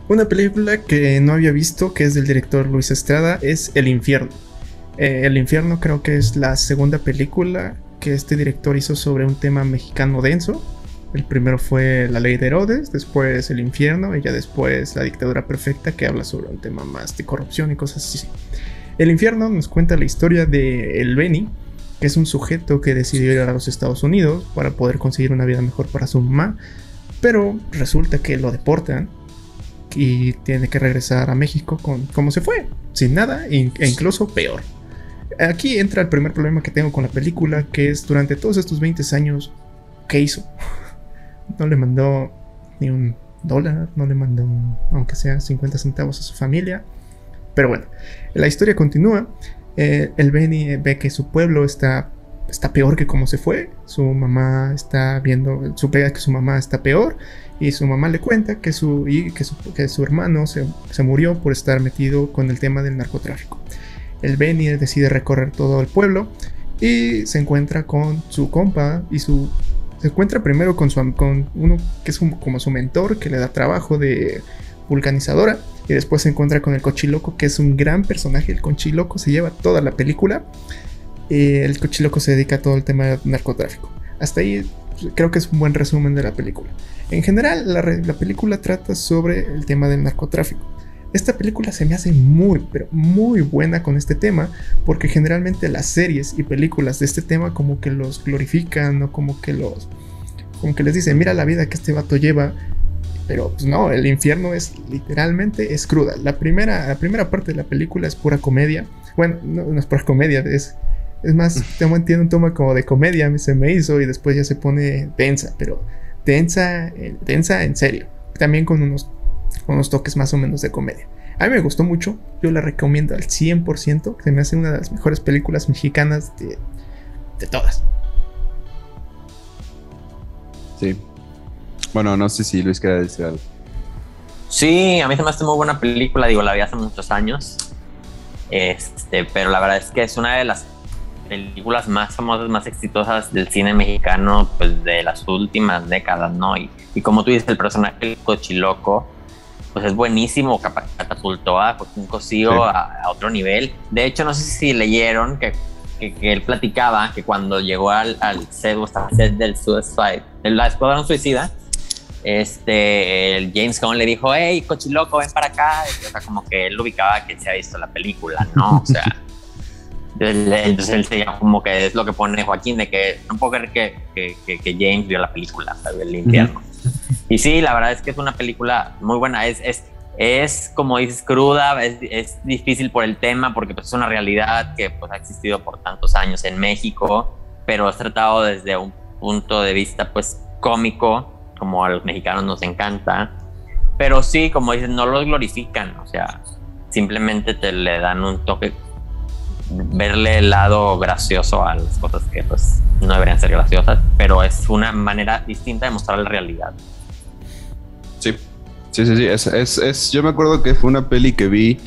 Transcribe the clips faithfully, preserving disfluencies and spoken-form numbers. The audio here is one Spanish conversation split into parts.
Una película que no había visto, que es del director Luis Estrada, es El Infierno. Eh, El Infierno creo que es la segunda película que este director hizo sobre un tema mexicano denso. El primero fue La Ley de Herodes, después El Infierno y ya después La Dictadura Perfecta, que habla sobre un tema más de corrupción y cosas así. El Infierno nos cuenta la historia de El Beni, que es un sujeto que decidió ir a los Estados Unidos para poder conseguir una vida mejor para su mamá, pero resulta que lo deportan y tiene que regresar a México con como se fue, sin nada e incluso peor. Aquí entra el primer problema que tengo con la película, que es durante todos estos veinte años, ¿qué hizo? No le mandó ni un dólar, no le mandó, aunque sea cincuenta centavos a su familia. Pero bueno, la historia continúa. Eh, el Benny ve que su pueblo está, está peor que como se fue. Su mamá está viendo, supera que su mamá está peor. Y su mamá le cuenta que su, y que su, que su hermano se, se murió por estar metido con el tema del narcotráfico. El Benny decide recorrer todo el pueblo y se encuentra con su compa y su... Se encuentra primero con, su, con uno que es un, como su mentor, que le da trabajo de vulcanizadora. Y después se encuentra con el Cochiloco, que es un gran personaje. El Cochiloco se lleva toda la película. Eh, el Cochiloco se dedica a todo el tema del narcotráfico. Hasta ahí creo que es un buen resumen de la película. En general, la, la película trata sobre el tema del narcotráfico. Esta película se me hace muy, pero muy buena con este tema, porque generalmente las series y películas de este tema como que los glorifican, o como que los... como que les dicen, mira la vida que este vato lleva. Pero pues no, el infierno es literalmente es cruda. La primera, la primera parte de la película es pura comedia. Bueno, no, no es pura comedia, es, es más, tiene un tono como de comedia, se me hizo, y después ya se pone densa, pero densa, eh, densa en serio. También con unos, con unos toques más o menos de comedia. A mí me gustó mucho, yo la recomiendo al cien por ciento. Se me hace una de las mejores películas mexicanas de, de todas. Sí. Bueno, no sé si Luis quiere decir algo. Sí, a mí se me hace muy buena película, digo, la vi hace muchos años, este, pero la verdad es que es una de las películas más famosas, más exitosas del cine mexicano, pues de las últimas décadas, ¿no? Y, y como tú dices, el personaje del Cochiloco, pues es buenísimo, catapultó a Joaquín Cosío sí. a, a otro nivel. De hecho, no sé si leyeron que, que, que él platicaba que cuando llegó al, al set, set del Suicide, del Escuadrón Suicida, este, el James Gunn le dijo, hey, Cochiloco, ven para acá. Y, o sea, como que él lo ubicaba que se ha visto la película, ¿no? O sea, entonces él se llama como que es lo que pone Joaquín, de que no puedo creer que, que, que, que James vio la película, ¿sabes? El infierno. Uh-huh. Y sí, la verdad es que es una película muy buena. Es, es, es como dices, cruda, es, es difícil por el tema, porque pues, es una realidad que pues, ha existido por tantos años en México, pero es tratado desde un punto de vista pues cómico, como a los mexicanos nos encanta, pero sí, como dicen, no los glorifican, o sea, simplemente te le dan un toque, verle el lado gracioso a las cosas que pues no deberían ser graciosas, pero es una manera distinta de mostrar la realidad. Sí, sí, sí, sí. Es, es, es, yo me acuerdo que fue una peli que vi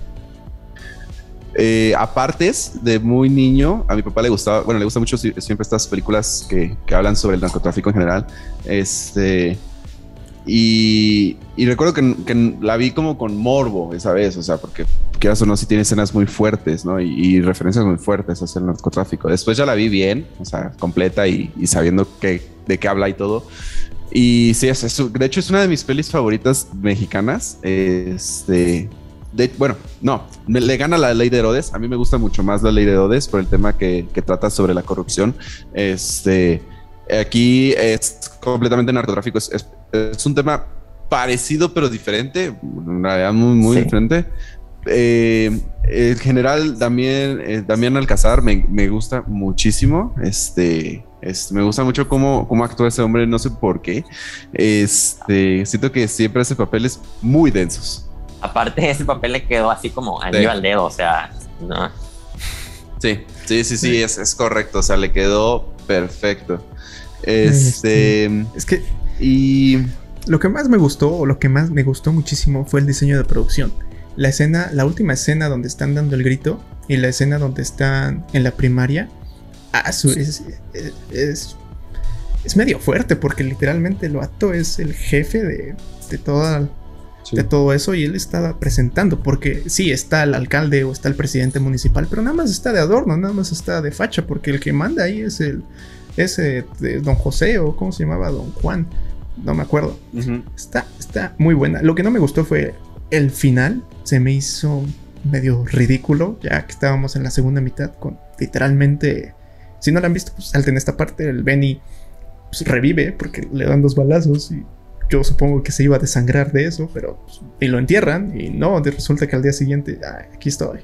Eh, apartes de muy niño. A mi papá le gustaba, bueno, le gusta mucho siempre estas películas que, que hablan sobre el narcotráfico en general. Este, y, y recuerdo que, que la vi como con morbo esa vez, o sea, porque quieras o no, sí tiene escenas muy fuertes, ¿no? Y, y referencias muy fuertes hacia el narcotráfico. Después ya la vi bien, o sea, completa y, y sabiendo que, de qué habla y todo. Y sí, es, es, de hecho es una de mis pelis favoritas mexicanas. Este... De, bueno, no, me, le gana La Ley de Herodes. A mí me gusta mucho más La Ley de Herodes por el tema que, que trata sobre la corrupción. Este, aquí es completamente narcotráfico. Es, es, es un tema parecido pero diferente, en realidad muy, muy sí. diferente. Eh, en general, también eh, Damián Alcázar me, me gusta muchísimo. Este, es, me gusta mucho cómo, cómo actúa ese hombre, no sé por qué. Este, siento que siempre hace papeles muy densos. Aparte, ese papel le quedó así como anillo sí. al dedo, o sea, ¿no? Sí, sí, sí, sí, es, es correcto, o sea, le quedó perfecto. Este, este, es que y lo que más me gustó, o lo que más me gustó muchísimo, fue el diseño de producción. La escena, la última escena donde están dando el grito y la escena donde están en la primaria, ah, su, es, es, es, es medio fuerte porque literalmente el vato es el jefe de, de toda Sí. de todo eso, y él estaba presentando, porque sí, está el alcalde o está el presidente municipal, pero nada más está de adorno, nada más está de facha, porque el que manda ahí es el ese de don José, o cómo se llamaba, don Juan, no me acuerdo. Uh-huh. Está, está muy buena. Lo que no me gustó fue el final, se me hizo medio ridículo, ya que estábamos en la segunda mitad con literalmente, si no la han visto, pues salten esta parte, el Benny pues, revive porque le dan dos balazos y yo supongo que se iba a desangrar de eso, pero pues, y lo entierran y no, resulta que al día siguiente, ay, aquí estoy.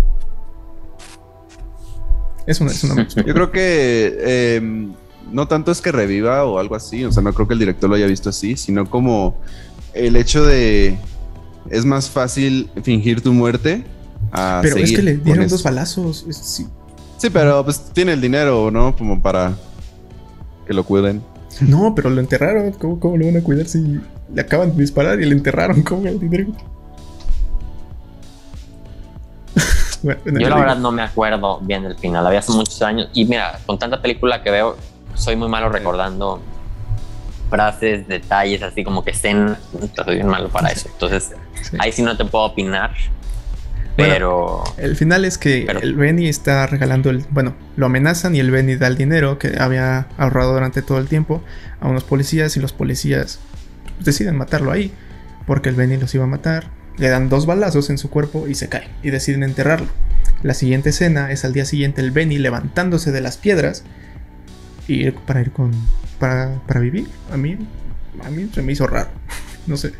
Es una, es una Yo creo que eh, no tanto es que reviva o algo así, o sea, no creo que el director lo haya visto así, sino como el hecho de es más fácil fingir tu muerte a pero es que le dieron dos balazos, es, sí. Sí, pero pues tiene el dinero, ¿no? Como para que lo cuiden. No, pero lo enterraron. ¿Cómo, cómo lo van a cuidar si le acaban de disparar y le enterraron? ¿Cómo el dinero? Bueno, Yo la verdad no me acuerdo bien del final, había hace muchos años. Y mira, con tanta película que veo, soy muy malo recordando frases, detalles, así como que escenas. Soy bien malo para eso. Entonces, sí. Ahí sí no te puedo opinar. Pero... Bueno, el final es que pero, el Benny está regalando el... Bueno, lo amenazan y el Benny da el dinero que había ahorrado durante todo el tiempo a unos policías, y los policías deciden matarlo ahí porque el Benny los iba a matar. Le dan dos balazos en su cuerpo y se cae y deciden enterrarlo. La siguiente escena es al día siguiente el Benny levantándose de las piedras y ir para ir con... Para, para vivir. A mí, a mí se me hizo raro. No sé.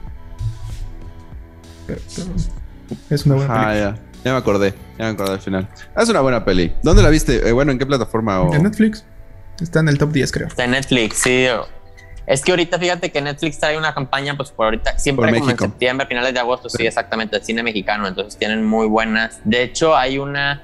Pero... pero es una buena película. Ah, ya. Ya me acordé. Ya me acordé al final. Ah, es una buena peli. ¿Dónde la viste? Eh, bueno, ¿en qué plataforma? O... En Netflix. Está en el top diez, creo. Está en Netflix, sí. Es que ahorita, fíjate que Netflix trae una campaña, pues por ahorita, siempre por como México. En septiembre, finales de agosto, sí, sí, exactamente, el cine mexicano. Entonces tienen muy buenas. De hecho, hay una.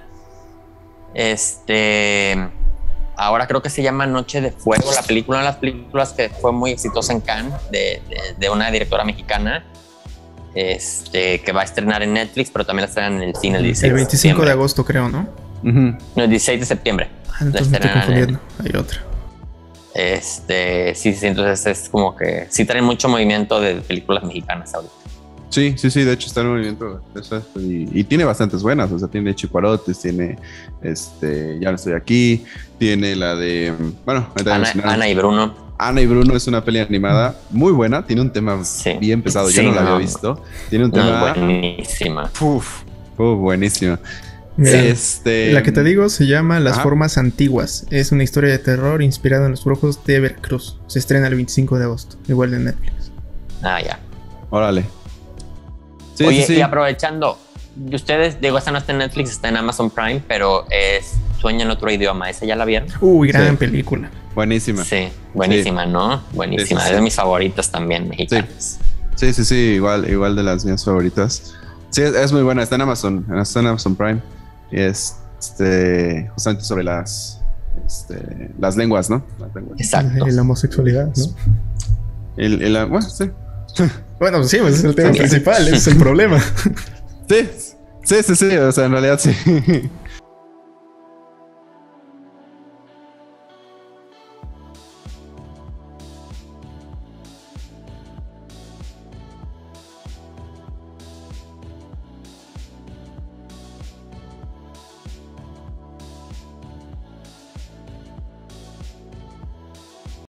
Este. Ahora creo que se llama Noche de Fuego, la película, una de las películas que fue muy exitosa en Cannes, de, de, de una directora mexicana. Este, que va a estrenar en Netflix, pero también la estrenan en el cine el dieciséis el veinticinco de agosto, creo, ¿no? Uh-huh. No, el dieciséis de septiembre. Ah, entonces me estoy confundiendo. En... Hay otra. Este, sí, sí, entonces es como que sí traen mucho movimiento de películas mexicanas ahorita. Sí, sí, sí, de hecho está en movimiento. Y, y tiene bastantes buenas, o sea, tiene Chicuarotes, tiene este, Ya no estoy aquí, tiene la de, bueno, Ana, Ana y Bruno. Ana y Bruno es una peli animada muy buena, tiene un tema sí. bien pesado, yo sí, no la había visto. Tiene un tema... No, buenísima. Uf, uf, buenísima. Mira, este... La que te digo se llama Las Ajá. Formas Antiguas. Es una historia de terror inspirada en los brujos de Veracruz. Se estrena el veinticinco de agosto, igual de Netflix. Ah, ya. Órale. Sí, Oye, sí, sí. Y aprovechando, ustedes, digo, esta no está en Netflix, está en Amazon Prime, pero es Sueña en otro idioma. ¿Esa ya la vieron? Uy, gran sí. película. Buenísima. Sí, buenísima, sí. ¿no? Buenísima. Sí, sí, sí. Es de mis favoritas también, mexicanas. Sí, sí, sí, sí, igual, igual de las mías favoritas. Sí, es, es muy buena. Está en Amazon, está en Amazon Prime. Y es este, justamente sobre las, este, las lenguas, ¿no? Las lenguas. Exacto. Y la homosexualidad, ¿no? El, el, bueno, sí. Bueno, sí, pues es el tema principal, ese es el problema. Sí, sí, sí, sí, o sea, en realidad sí.